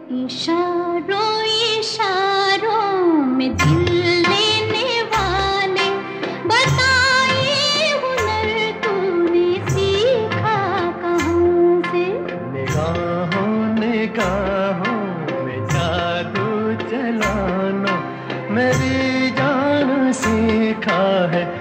इशारों इशारों में दिल लेने वाले, बताए हुनर तूने सीखा कहाँ से। निगाहों निगाहों में जादू चलाना मेरी जान सीखा है।